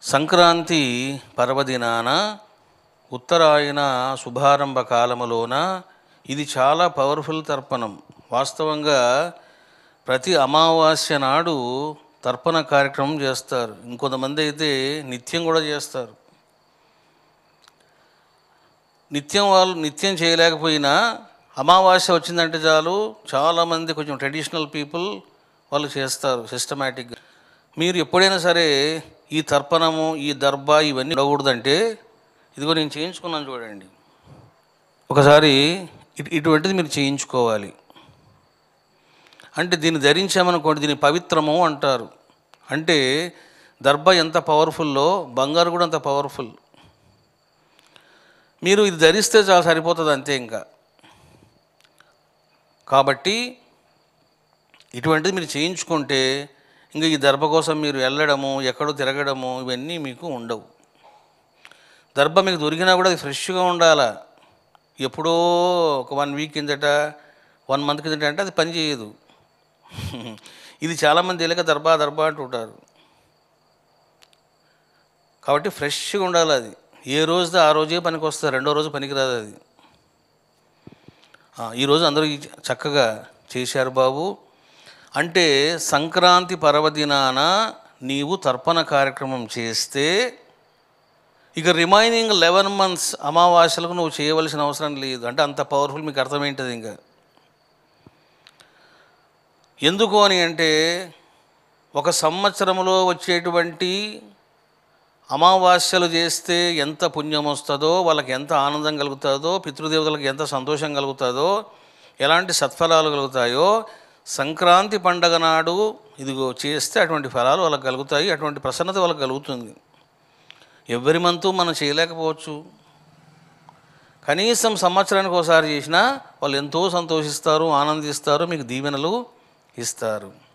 సంక్రాంతి పర్వదినాన ఉత్తరాయణ శుభారంభ కాలములోన ఇది చాలా పవర్ఫుల్ తర్పణం. వాస్తవంగా ప్రతి అమావాస్య నాడు తర్పణ కార్యక్రమం చేస్తారు. ఇంకొంతమంది అయితే నిత్యం కూడా చేస్తారు. నిత్యం చేయలేకపోయినా అమావాస్య వచ్చిందంటే చాలు చాలామంది కొంచెం ట్రెడిషనల్ పీపుల్ వాళ్ళు చేస్తారు సిస్టమేటిక్గా. మీరు ఎప్పుడైనా సరే ఈ తర్పణము ఈ దర్భ ఇవన్నీ ఉండకూడదంటే ఇదిగో నేను చేయించుకున్నాను చూడండి. ఒకసారి ఇటువంటిది మీరు చేయించుకోవాలి. అంటే దీన్ని ధరించామనుకోండి దీన్ని పవిత్రము అంటారు. అంటే దర్భ ఎంత పవర్ఫుల్లో బంగారు కూడా అంత పవర్ఫుల్. మీరు ఇది ధరిస్తే చాలా సరిపోతుంది అంతే. ఇంకా కాబట్టి ఇటువంటిది మీరు చేయించుకుంటే ఇంకా ఈ దర్భ కోసం మీరు వెళ్ళడము ఎక్కడో తిరగడము ఇవన్నీ మీకు ఉండవు. దర్భ మీకు దొరికినా కూడా అది ఫ్రెష్గా ఉండాలా. ఎప్పుడో ఒక 1 వీక్ కిందట 1 మంత్ కిందట అంటే అది పని చేయదు. ఇది చాలామంది తెలియక దర్భ అంటుంటారు. కాబట్టి ఫ్రెష్గా ఉండాలి. అది ఏ రోజుతో ఆ రోజే పనికి వస్తుంది, రెండో రోజు పనికిరాదు అది. ఈరోజు అందరూ చక్కగా చేశారు బాబు. అంటే సంక్రాంతి పర్వదినాన నీవు తర్పణ కార్యక్రమం చేస్తే ఇక రిమైనింగ్ 11 months అమావాస్యలకు నువ్వు చేయవలసిన అవసరం లేదు. అంటే అంత పవర్ఫుల్. మీకు అర్థమేంటది ఇంకా ఎందుకు అని అంటే ఒక సంవత్సరంలో వచ్చేటువంటి అమావాస్యలు చేస్తే ఎంత పుణ్యం వస్తుందో, వాళ్ళకి ఎంత ఆనందం కలుగుతుందో, పితృదేవతలకు ఎంత సంతోషం కలుగుతుందో, ఎలాంటి సత్ఫలాలు కలుగుతాయో సంక్రాంతి పండగ నాడు ఇదిగో చేస్తే అటువంటి ఫలాలు వాళ్ళకి కలుగుతాయి. అటువంటి ప్రసన్నత వాళ్ళకి కలుగుతుంది. ఎవ్రీ మంత్ మనం చేయలేకపోవచ్చు. కనీసం సంవత్సరానికి ఒకసారి చేసినా వాళ్ళు ఎంతో సంతోషిస్తారు, ఆనందిస్తారు, మీకు దీవెనలు ఇస్తారు.